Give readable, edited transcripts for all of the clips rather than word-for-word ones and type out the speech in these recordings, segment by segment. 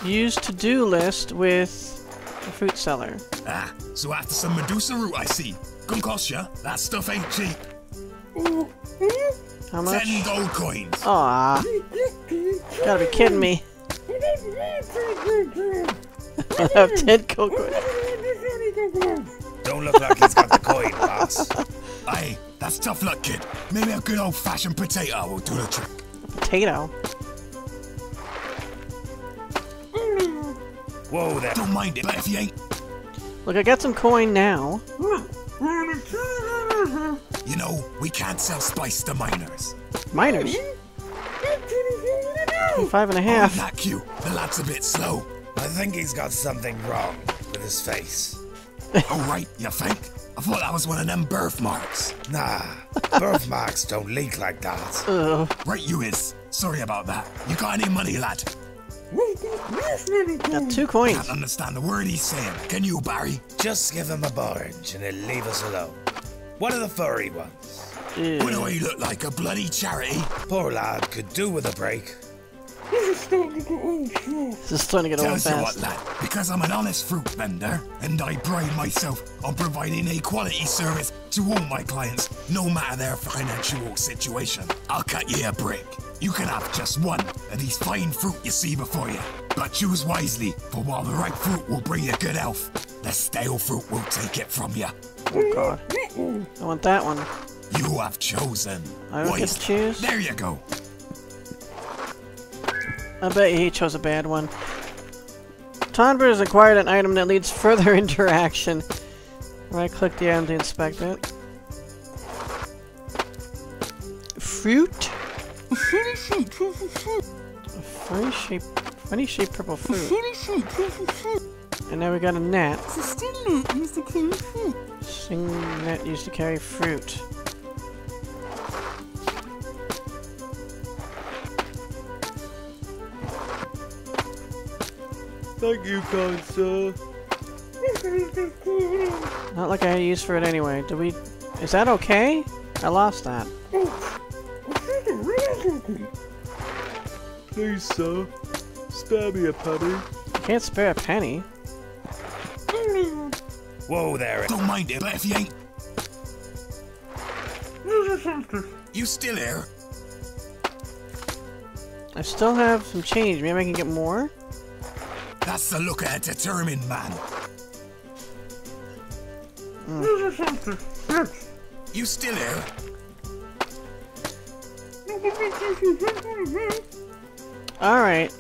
Use to-do list with the fruit seller. Ah, so after some Medusa Root, I see. Gonna cost ya. That stuff ain't cheap. How much? 10 gold coins. Aw. Gotta be kidding me. I have 10 gold coins. Don't look like he's got the coin, boss. Aye, that's tough luck, kid. Maybe a good old-fashioned potato will do the trick. Potato? Whoa there. Don't mind it, but if you ain't... Look, I got some coin now. You know, we can't sell spice to minors. Miners? 5.5. Oh, not cute. The lad's a bit slow. I think he's got something wrong with his face. Oh, right, you think? I thought that was one of them birthmarks. Nah, birthmarks don't leak like that. Ugh. Right you is. Sorry about that. You got any money, lad? Got 2 coins. Can't understand the word he's saying. Can you, Barry? Just give him a orange and he'll leave us alone. One of the furry ones. Ew. What do he look like, a bloody charity? Poor lad could do with a break. This is starting to get old Tells you what, fast. lad, because I'm an honest fruit vendor, and I pride myself on providing a quality service to all my clients, no matter their financial situation. I'll cut you a break. You can have just one of these fine fruit you see before you. But choose wisely, for while the ripe fruit will bring you good health, the stale fruit will take it from you. Oh god. I want that one. You have chosen. I don't get to choose? There you go. I bet he chose a bad one. Tonbird has acquired an item that leads further interaction. Right-click the item to inspect it. Fruit? A funny shaped purple A fruit. funny shaped purple fruit. And now we got a net. It's a sting net used to carry fruit. Sting net used to carry fruit. Thank you, kind sir. Not like I had use for it anyway. Do we... Is that okay? I lost that. Please, sir. Spare me a penny. Can't spare a penny. Whoa there. Don't mind it, but if you ain't... You still here? I still have some change. Maybe I can get more? That's the look of a determined man. You still here? Alright.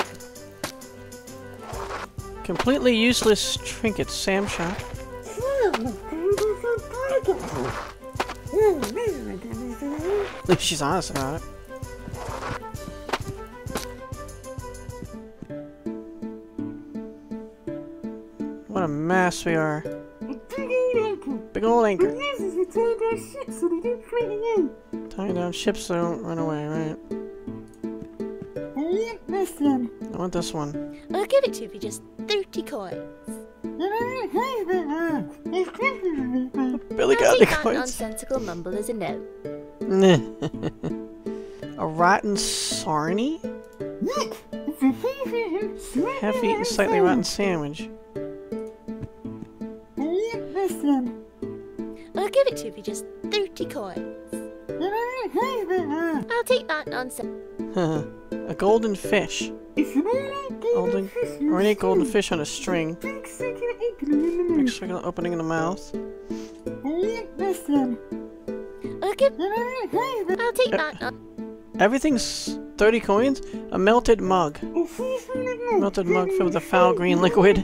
Completely useless trinkets, Sam shop. At least she's honest about it. What a mess we are. Big old anchor. Tying down ships so they don't run away, right? I want this one. I'll give it to you for just 30 coins. Billy I'll got the take that coins. nonsensical mumble as a no. A rotten sarnie? Half-eaten, slightly rotten sandwich. I'll give it to you for just 30 coins. I'll take that nonsense. A golden fish. Golden, or any golden fish on a string. Big circular opening in the mouth. I'll take that. Everything's 30 coins? A melted mug. Melted mug filled with a foul green liquid.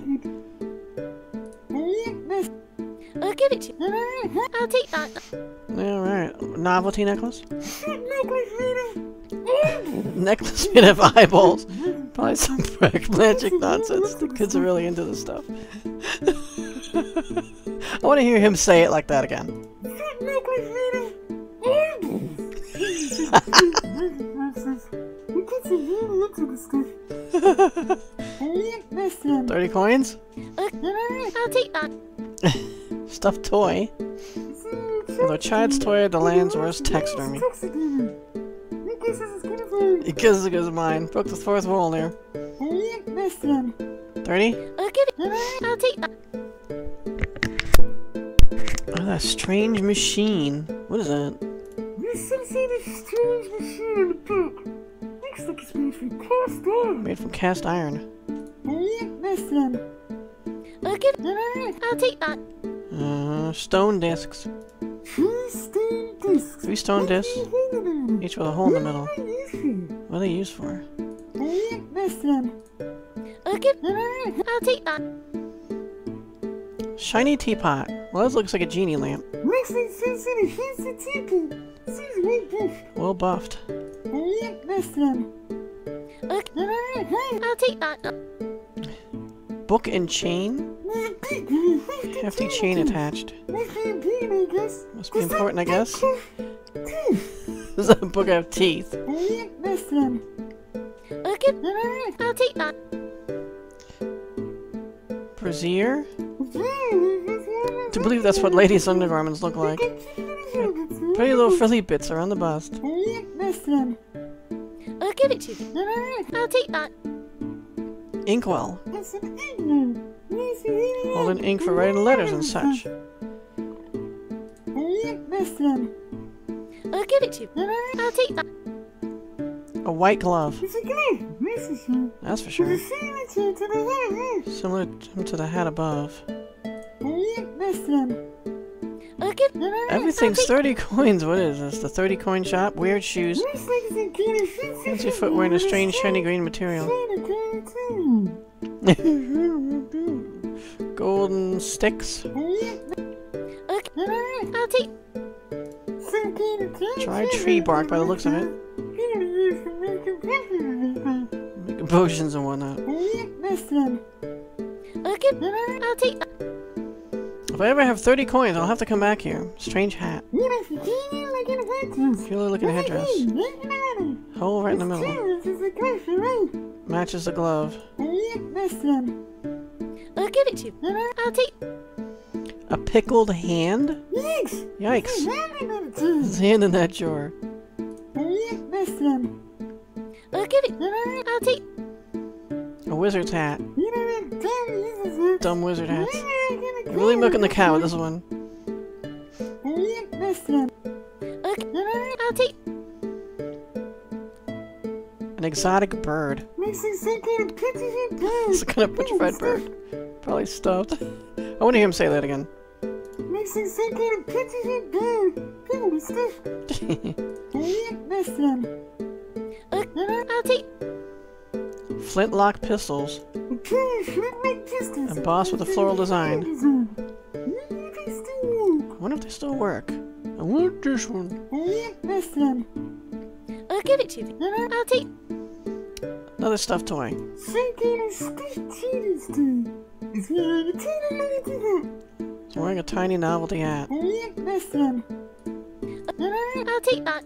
I'll give it to you. I'll take that. Alright. Novelty necklace? Necklace made of eyeballs. Probably some magic nonsense. The kids are really into this stuff. I want to hear him say it like that again. 30 coins? I'll take that. Stuffed toy. Although child's toy, the land's worst taxidermy. He kisses mine. Broke the fourth wall there. I'll give it. I'll take that. Oh, that strange machine. What is that? There's some sort of strange machine in the book. Looks like it's made from cast iron. Made from cast iron. This one. I'll give it. I'll take that. Stone discs. 3 stone discs. 3 stone discs, each with a hole in the middle. What are they used for? This one. I'll give it. I'll take that. Shiny teapot. Well, this looks like a genie lamp. Looks like some sort of fancy teapot. Seems well buffed. Well buffed. This one. I'll take that. Book and chain? Hefty chain attached. Must be important, I guess. Does that book have teeth? This one. I'll give it. I'll take that. Brassiere? To believe that's what ladies' undergarments look like. Pretty little frilly bits around the bust. This one. I'll give it to you. I'll take that. Inkwell. That's an igloo. Holding ink for writing letters and such. This one. I'll give it to you. I'll take that. A white glove. It's a glove. This is one. That's for sure. Similar to the hat. Similar to the hat above. This one. I'll give it. Everything's 30 coins. What is this? The 30 coin shop? Weird shoes. Looks like it's a kind of fancy Fancy footwear in a strange shiny green material. Golden sticks. I'll take. Dried tree bark by the looks of it. Making potions and whatnot. This one. I'll give it. I'll take that. If I ever have 30 coins, I'll have to come back here. Strange hat. Peculiar looking headdress. Hole right in the middle. Matches the glove. This one. I'll give it to you. I'll take. A pickled hand? Yikes. His hand in that jar. This one. I'll give it. I'll take. A wizard's hat. You know what dumb uses it? Dumb wizard hats. You're really milking the cow with this one. This one. I'll take. An exotic bird. Makes like some kind of petrified bird. It's a kind of petrified bird. Probably stuffed. I want to hear him say that again. Makes like some kind of petrified bird. Probably stuffed. This one. I'll take. Flintlock pistols. Embossed with a floral design. I wonder if they still work. I want this one. This one. I'll give it to you. I'll take. Another stuffed toy. Some kind of stuffed cheetah's toy. It's wearing a tiny novelty hat. It's wearing a tiny novelty hat. This one. I'll take that.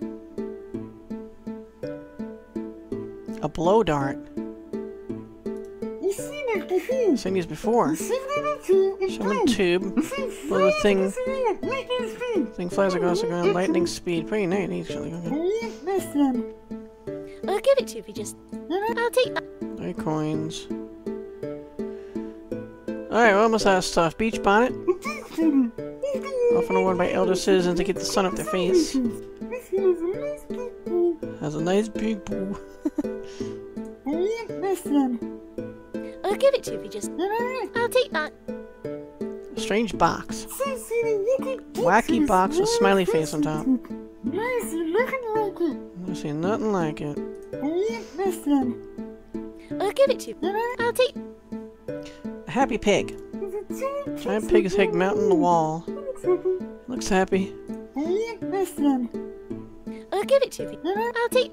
A blow dart. You've seen it before. I've seen these before. Shove it in a tube and Shove in a tube. Blow the thing flies across the ground. Lightning speed. Pretty neat, actually. Okay. This one. I'll give it to you if you just. I'll take that. 3 coins. Alright, we're almost out of stuff. Beach bonnet. Often worn by elder citizens to keep the sun off their face. Has a nice big poo. This one. I'll give it to you if you just. I'll take that. A strange box. Wacky box with smiley face on top. Nice, you're looking like it. I've seen nothing like it. This one. I'll give it to you. I'll take. A happy pig. Giant pig's head mounting the wall. Looks happy. This one. I'll give it to you. I'll take.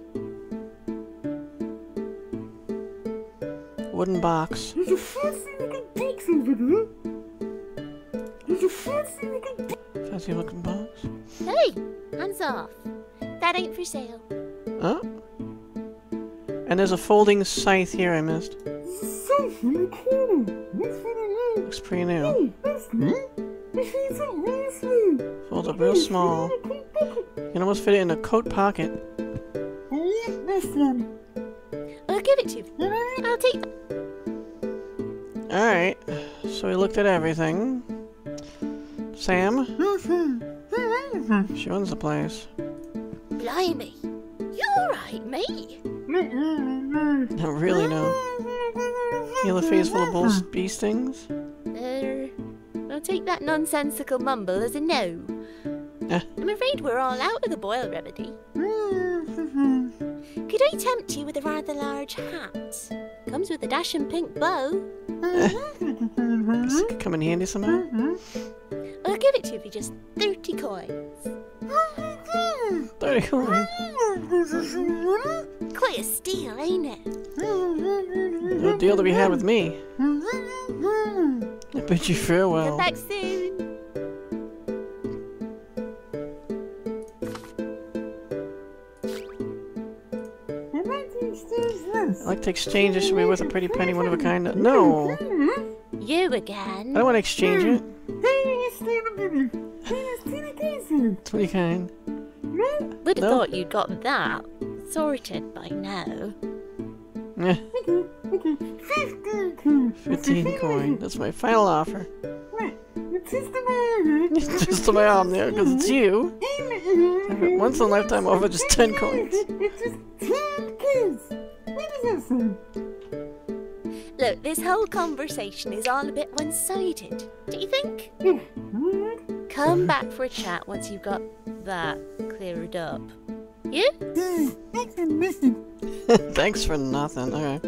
Wooden box. There's a fancy looking box over there. There's a fancy looking box. Fancy looking box. Hey, hands off. That ain't for sale. Huh? And there's a folding scythe here I missed. There's a safe in the corner. Looks pretty neat. Looks pretty new. Hey, that's neat. It feeds up real small. Folds up real small. You can almost fit it in a coat pocket. This one. I'll give it to you. I'll take. Alright, so we looked at everything. Sam? She owns the place. Blimey. You alright, mate? Not really, no. Heal a face full of bull bee stings? I'll take that nonsensical mumble as a no. I'm afraid we're all out of the boil remedy. Could I tempt you with a rather large hat? Comes with a dashing pink bow. This could come in handy somehow. I'll give it to you for just 30 coins. 30 coins. Quite a steal, ain't it? No deal to be had with me. I bid you farewell. Come back soon. I'd like to exchange this with a pretty penny, one of a kind. No! You again? I don't want to exchange it. It's pretty kind. Would have No. thought you'd got that sorted by now. Yeah. 15 coin. That's my final offer. It's just the way I'm there because it's you. Once in a lifetime offer, just 10 coins. Look, this whole conversation is all a bit one-sided, do you think? Come back for a chat once you've got that cleared up. You? Thanks for nothing. Okay.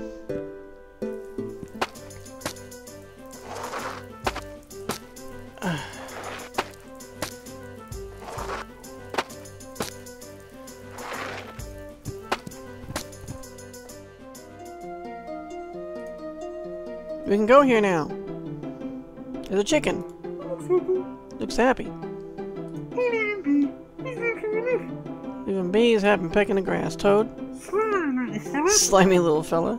We can go here now. There's a chicken. Looks happy. Even bees have been pecking the grass. Toad? Slimy little fella.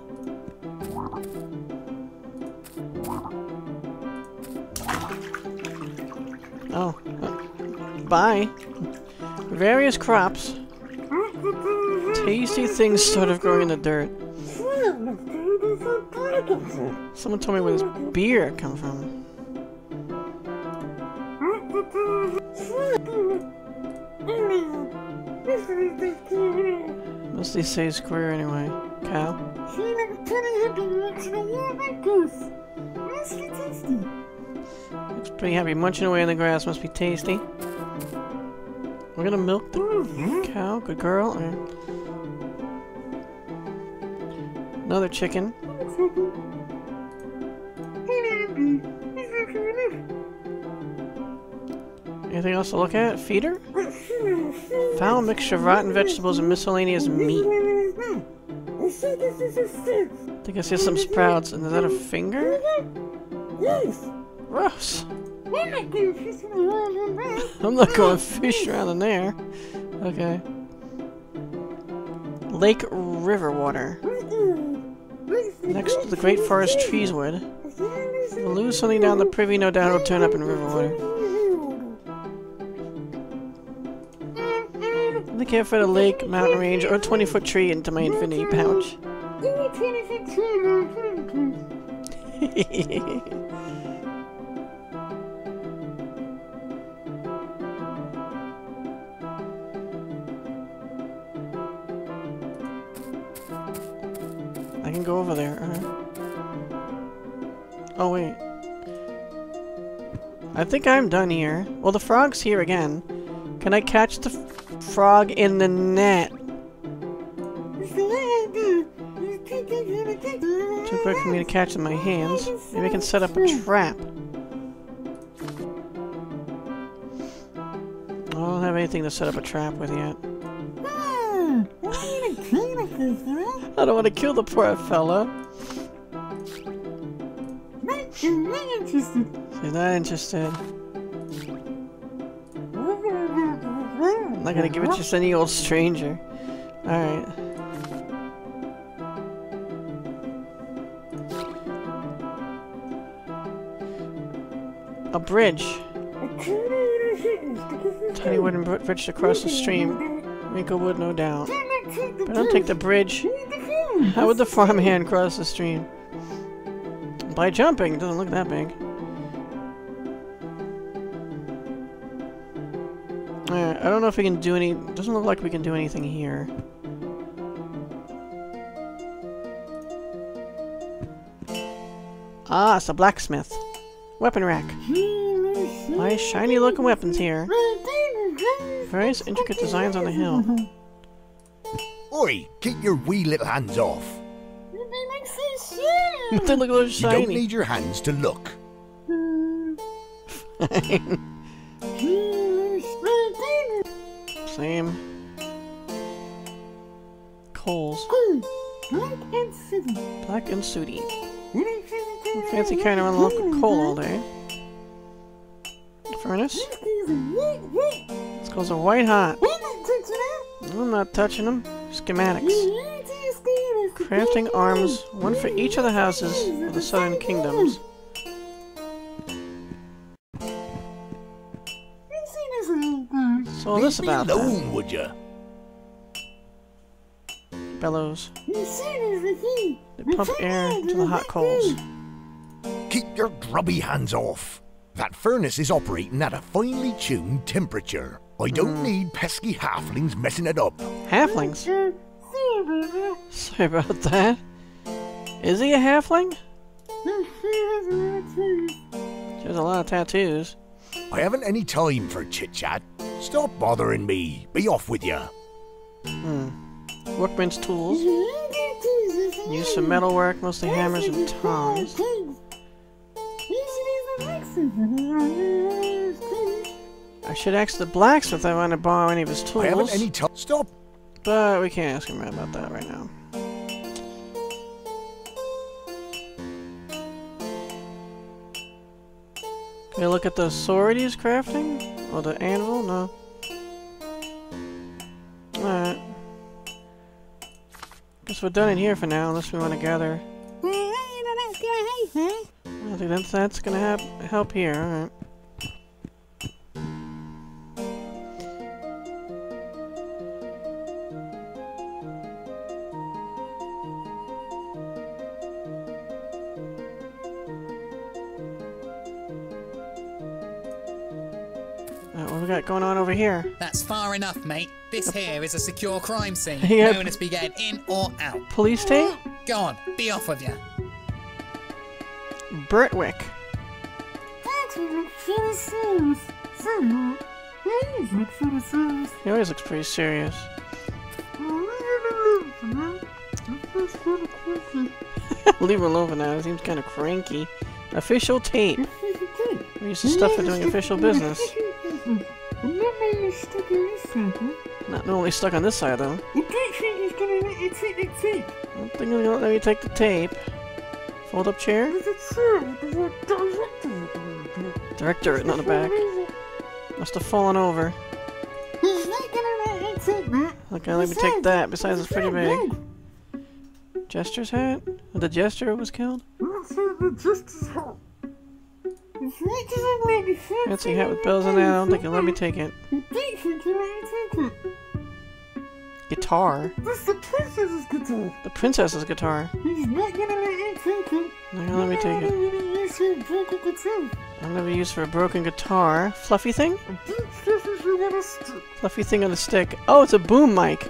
Oh. Bye. Various crops. Tasty things sort of growing in the dirt. Someone told me where this beer comes from. Mostly say square anyway. Cow? Looks pretty happy. Munching away in the grass. Must be tasty. We're gonna milk the cow. Good girl. Okay. Another chicken. Anything else to look at? Feeder? Foul mixture of rotten vegetables and miscellaneous meat. I think I see some sprouts. And is that a finger? Gross. I'm not going fish around in there. Okay. Lake river water. Next to the great forest treeswood. We'll lose something down the privy, no doubt it'll turn up in river water. I can't fit a lake, mountain range, or 20-foot tree into my infinity pouch. I can go over there. Oh, wait. I think I'm done here. Well, the frog's here again. Can I catch the frog in the net? Too quick for me to catch in my hands. Maybe I can set up a trap. I don't have anything to set up a trap with yet. I don't want to kill the poor fella. She's not interested. I'm not gonna give it to just any old stranger. Alright. A bridge. Tiny wooden bridge across the stream. Wrinklewood, no doubt. But I don't take the bridge. How would the farmhand cross the stream? By jumping, it doesn't look that big. Alright, I don't know if we can do any... Doesn't look like we can do anything here. Ah, it's a blacksmith. Weapon rack. Nice shiny looking weapons here. Various intricate designs on the hill. Oi, keep your wee little hands off. But they look a little You shiny. don't need your hands to look. Same. Coals. Black and sooty. Fancy kind of local coal all day. Furnace. This goes a white hot. I'm not touching them. Schematics. Crafting arms, one for each of the houses of the southern kingdoms. So all this about Leave me that. alone, would ya? Bellows. They pump air to the hot coals. Keep your grubby hands off. That furnace is operating at a finely tuned temperature. I don't need pesky halflings messing it up. Halflings? Sorry about that. Is he a halfling? She has a lot of tattoos. I haven't any time for chit-chat. Stop bothering me. Be off with ya. Workman's tools. Use for metalwork, mostly hammers and tongs. I should ask the blacksmith if I want to borrow any of his tools. I haven't any time. Stop. But we can't ask him about that right now. Can we look at the sword he's crafting? Or the anvil? No. Alright. Guess we're done in here for now, unless we want to gather. I think that's gonna help here, alright. What we got going on over here? That's far enough, mate. This here is a secure crime scene. Yeah. No one is to be getting in or out. Police tape? Go on, be off with you. Birtwick. He always looks pretty serious. Leave him alone for now. He seems kind of cranky. Official tape. We use the stuff for doing official business. Not normally stuck on this side though. I don't think they're gonna let me take the tape. Fold up chair? Director written on the back. Must have fallen over. Okay, let me take that. Besides, it's pretty big. Jester's hat? The jester was killed? Fancy hat with bells on it. I don't think he'll let me take it. Guitar? The princess's guitar. Not gonna let me take it. I've never used for a broken guitar. Fluffy thing? Fluffy thing on a stick. Oh, it's a boom mic.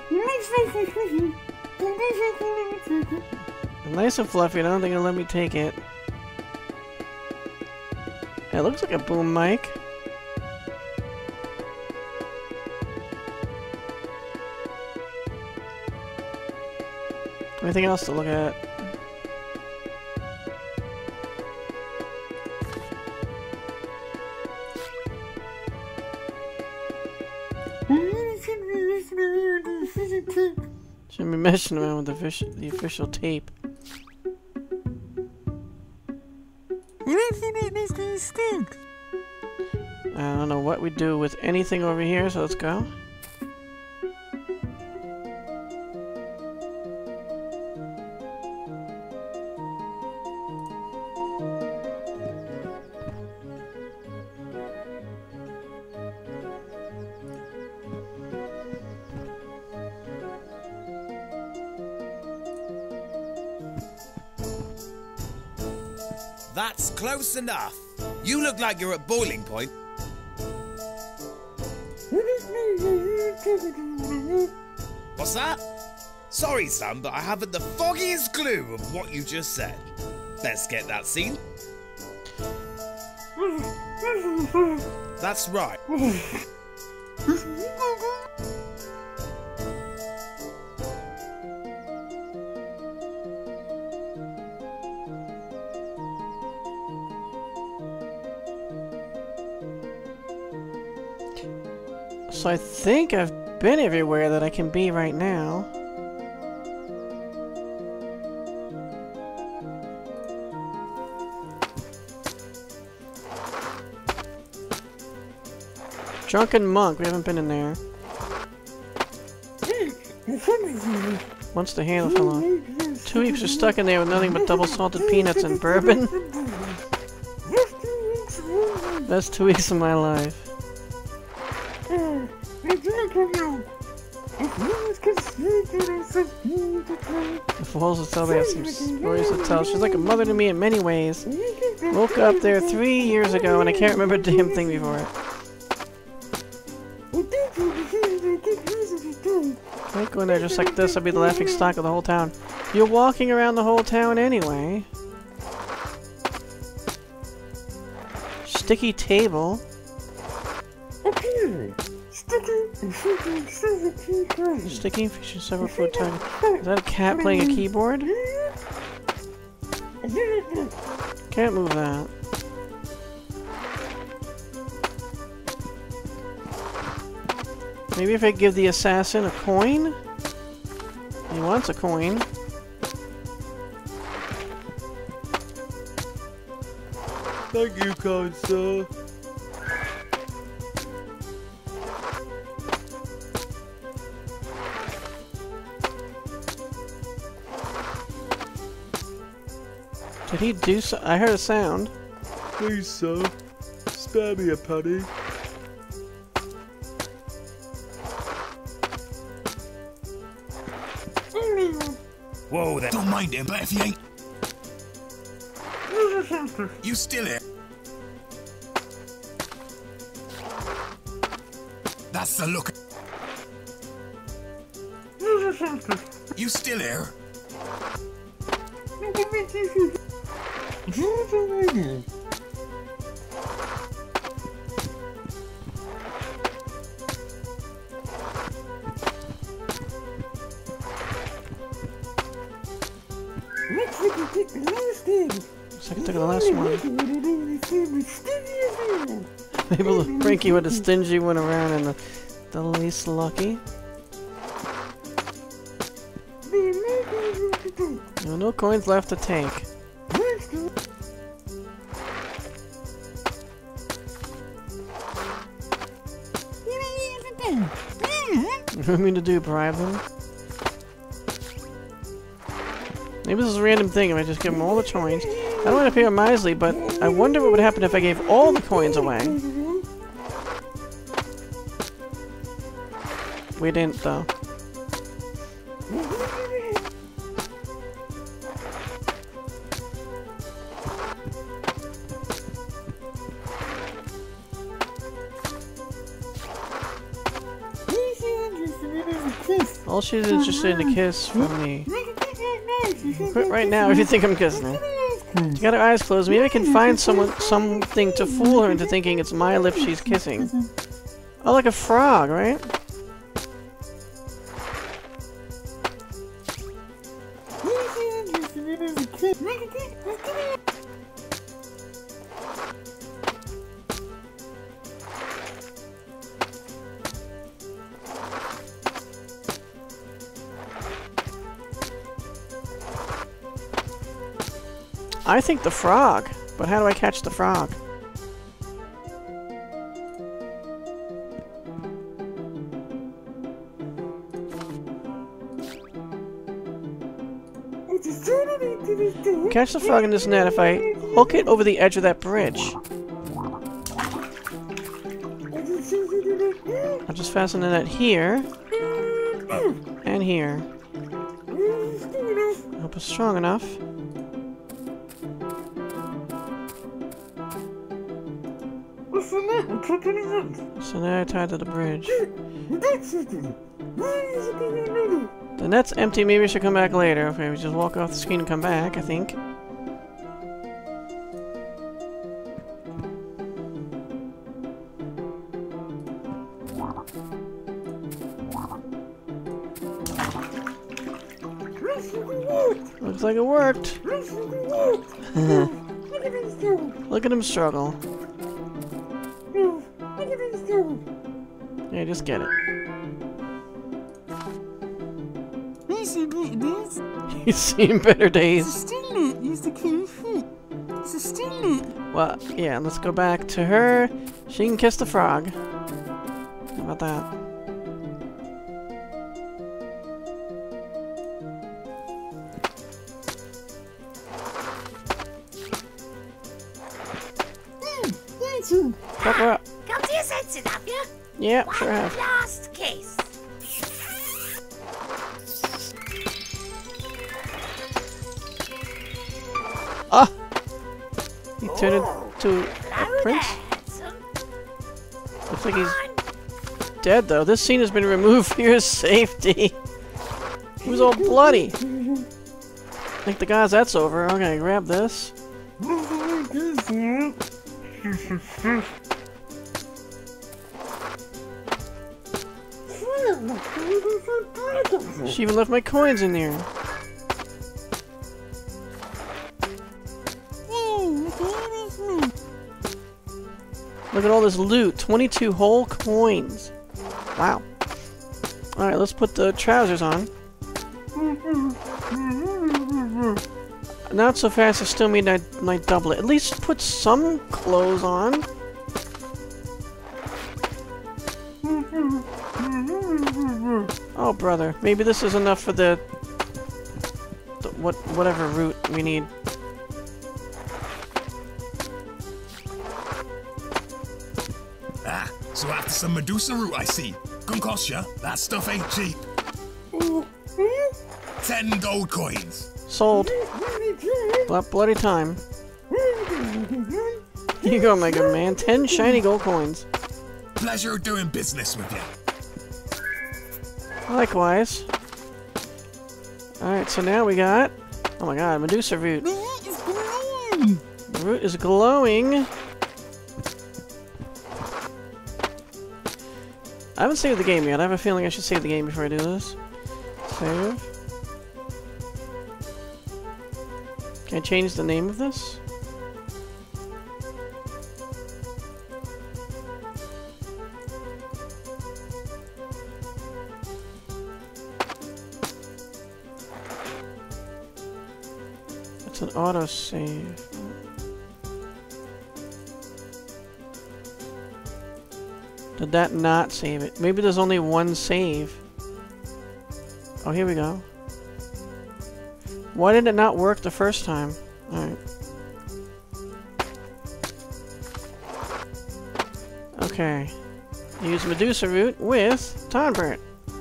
Nice and fluffy. I don't think it'll let me take it. It looks like a boom mic. Anything else to look at? Shouldn't be messing around with the official tape. I don't know what we do with anything over here, so let's go. That's close enough. You look like you're at boiling point. What's that? Sorry, son, but I haven't the foggiest clue of what you just said. Let's get that scene. That's right. So I think I've been everywhere that I can be right now. Drunken Monk, we haven't been in there. Once the handle fell off. 2 weeks are stuck in there with nothing but double salted peanuts and bourbon. That's 2 weeks of my life. The Falls will tell me have some stories to tell. She's like a mother to me in many ways. Woke up there 3 years ago and I can't remember a damn thing before it. I think going there just like this, I'd be the laughing stock of the whole town. You're walking around the whole town anyway. Sticky table. Sticky fish and several food time. Is that a cat playing a keyboard? Can't move that. Maybe if I give the assassin a coin? He wants a coin. Thank you, kind sir. Did he do so? I heard a sound. Please, sir. Spare me a penny. Whoa, there. Don't mind him, but if he ain't... You still here? That's the look. You still here? Looks like I took the last one. Maybe the Frankie with the stingy went around and the least lucky. No coins left to take. What do you mean to do? Bribe them? Maybe this is a random thing if I just give them all the coins. I don't want to appear miserly, but I wonder what would happen if I gave all the coins away. We didn't, though. All she's interested in a kiss from me. Quit right now if you think I'm kissing her. She got her eyes closed. Maybe I can find something to fool her into thinking it's my lips she's kissing. Oh, like a frog, right? I think the frog, but how do I catch the frog? Catch the frog in this net if I hook it over the edge of that bridge. I'll just fasten the net here and here. I hope it's strong enough. So now we're taking it out. So now I tied to the bridge. That's it then. Why is it being another? The net's empty, maybe we should come back later. Okay, we just walk off the screen and come back, I think. Looks like it worked. Look at him struggle. Look at him struggle. Look at him struggle. Yeah, just get it. He's seen better days. He's seen better It's a days. still used to carry fruit. It's a still Well, yeah, let's go back to her. She can kiss the frog. How about that? Fuck her up. Come to your senses, have you? Yeah, sure have. Last kiss. Ah! He turned into a Hello prince. there, handsome. Looks like he's dead, though. This scene has been removed for your safety. He was all bloody. I think the guys, that's over. Okay, grab this. She even left my coins in there. Look at all this loot. 22 whole coins. Wow. Alright, let's put the trousers on. Not so fast, I still need my doublet. At least put some clothes on. Oh, brother. Maybe this is enough for the whatever root we need. Ah, so after some Medusa Root, I see. Gonna cost ya. That stuff ain't cheap. 10 gold coins. Sold. Bloody time. Here you go, Mega Man. 10 shiny gold coins. Pleasure doing business with you. Likewise. Alright, so now we got... Oh my god, Medusa Root. The root is glowing. I haven't saved the game yet. I have a feeling I should save the game before I do this. Save. Can I change the name of this? It's an autosave. Did that not save it? Maybe there's only one save. Oh, here we go. Why did it not work the first time? Alright. Okay. Use Medusa Root with Tonbert.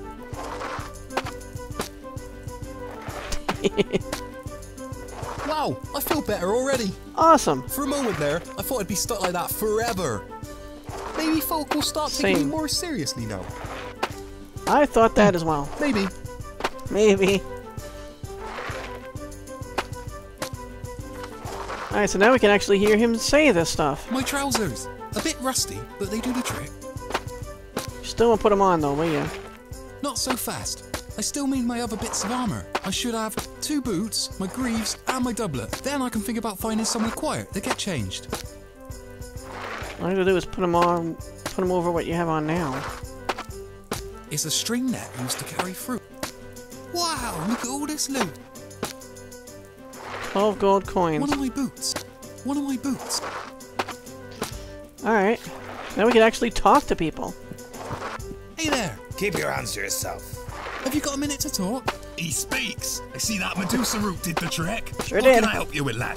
Wow, I feel better already. Awesome. For a moment there, I thought I'd be stuck like that forever. Maybe folk will start taking me Same. more seriously now. I thought that as well. Maybe. Maybe. Alright, so now we can actually hear him say this stuff. My trousers. A bit rusty, but they do the trick. Still won't put them on though, will ya? Not so fast. I still need my other bits of armour. I should have 2 boots, my greaves, and my doublet. Then I can think about finding somewhere quiet to get changed. All you have to do is put them on, put them over what you have on now. It's a string net used to carry fruit. Wow, look at all this loot. 12 gold coins. One of my boots. One of my boots. Alright. Now we can actually talk to people. Hey there. Keep your hands to yourself. Have you got a minute to talk? He speaks. I see that Medusa Root did the trick. Sure what did. can I help you with, lad?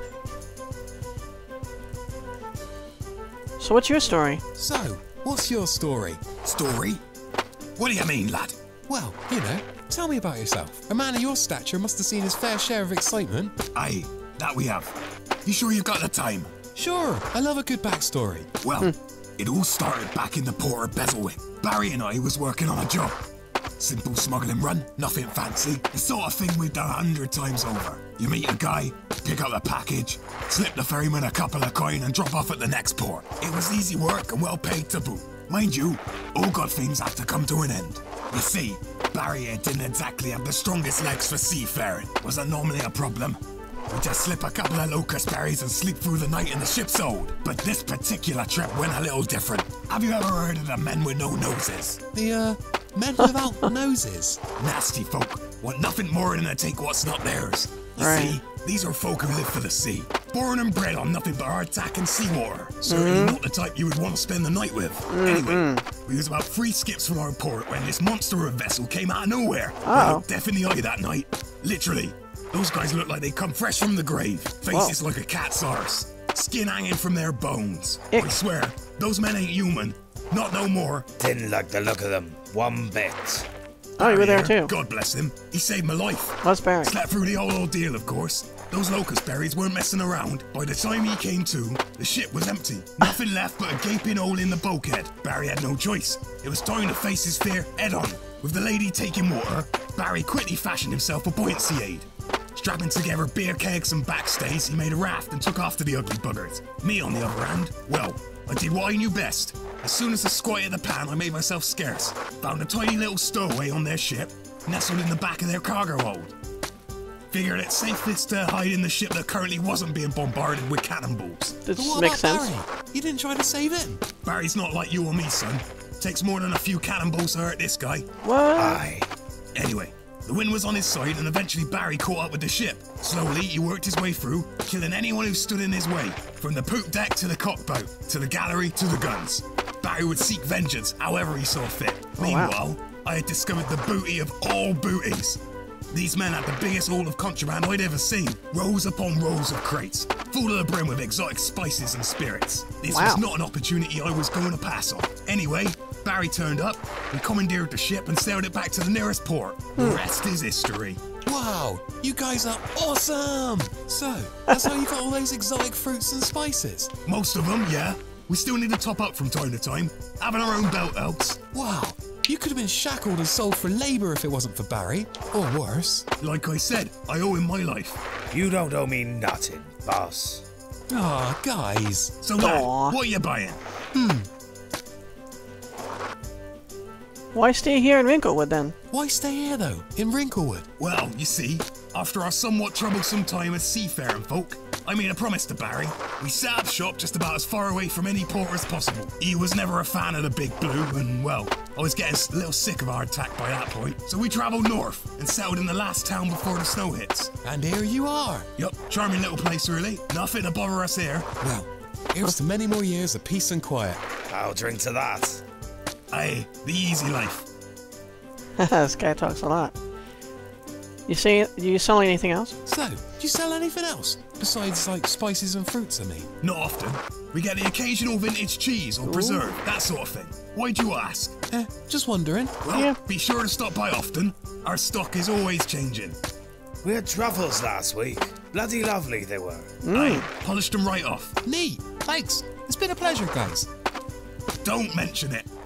So what's your story? So, what's your story? Story? What do you mean, lad? Well, you know, tell me about yourself. A man of your stature must have seen his fair share of excitement. Aye, that we have. You sure you've got the time? Sure, I love a good backstory. Well, it all started back in the port of Bezelwick. Barry and I was working on a job. Simple smuggling run, nothing fancy. The sort of thing we've done 100 times over. You meet a guy, pick up the package, slip the ferryman a couple of coin and drop off at the next port. It was easy work and well paid to boot. Mind you, all good things have to come to an end. You see, Barry here didn't exactly have the strongest legs for seafaring. Was that normally a problem? We just slip a couple of locust berries and sleep through the night in the ship's hold. But this particular trip went a little different. Have you ever heard of the men with no noses? The, men without noses? Nasty folk want nothing more than to take what's not theirs. You see, these are folk who live for the sea. Born and bred on nothing but hardtack and seawater. Certainly not the type you would want to spend the night with. Anyway, we was about 3 skips from our port when this monster of a vessel came out of nowhere. Death in the eye that night. Literally. Those guys look like they come fresh from the grave. Faces like a cat's arse. Skin hanging from their bones. I swear, those men ain't human. Not no more. Didn't like the look of them one bit. Oh, you were there too. God bless him. He saved my life. What's Barry? Slept through the whole ordeal, of course. Those locust berries weren't messing around. By the time he came to, the ship was empty. Nothing left but a gaping hole in the bulkhead. Barry had no choice. It was time to face his fear head on. With the lady taking water, Barry quickly fashioned himself a buoyancy aid. Strapping together beer kegs and backstays, he made a raft and took after the ugly buggers. Me, on the other hand, well, I did what I knew best. As soon as I squatted the pan, I made myself scarce. Found a tiny little stowaway on their ship, nestled in the back of their cargo hold. Figured it safest to hide in the ship that currently wasn't being bombarded with cannonballs. This makes sense. Barry? You didn't try to save him? Barry's not like you or me, son. Takes more than a few cannonballs to hurt this guy. What? Aye. Anyway, the wind was on his side and eventually Barry caught up with the ship. Slowly, he worked his way through, killing anyone who stood in his way. From the poop deck to the cockboat, to the gallery, to the guns. Barry would seek vengeance however he saw fit. Meanwhile, I had discovered the booty of all booties. These men had the biggest haul of contraband I'd ever seen. Rows upon rows of crates, full to the brim with exotic spices and spirits. This was not an opportunity I was going to pass on. Anyway, Barry turned up, we commandeered the ship and sailed it back to the nearest port. The rest is history. Wow, you guys are awesome! So, that's how you got all those exotic fruits and spices? Most of them, yeah. We still need to top up from time to time. Having our own belt helps. Wow, you could have been shackled and sold for labour if it wasn't for Barry. Or worse. Like I said, I owe him my life. You don't owe me nothing, boss. Aw, guys. So lad, what are you buying? Why stay here in Wrinklewood then? Why stay here though, in Wrinklewood? Well, you see, after our somewhat troublesome time as seafaring folk, I made a promise to Barry. We set up shop just about as far away from any port as possible. He was never a fan of the Big Blue, and well, I was getting a little sick of hardtack by that point. So we travelled north and settled in the last town before the snow hits. And here you are. Yup, charming little place really. Nothing to bother us here. Well, here's to many more years of peace and quiet. I'll drink to that. Aye, the easy life. This guy talks a lot. Do you sell anything else? So, do you sell anything else? Besides, like, spices and fruits, I mean? Not often. We get the occasional vintage cheese or preserve, that sort of thing. Why'd you ask? Just wondering. Well, be sure to stop by often. Our stock is always changing. We had truffles last week. Bloody lovely they were. Aye, polished them right off. Neat. Thanks. It's been a pleasure, guys. Don't mention it.